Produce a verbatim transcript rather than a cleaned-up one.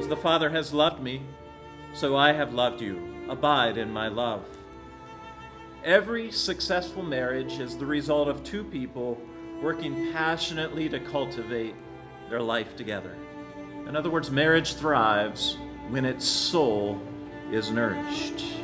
the Father has loved me, so I have loved you. Abide in my love. Every successful marriage is the result of two people working passionately to cultivate their life together. In other words, marriage thrives when its soul is nourished.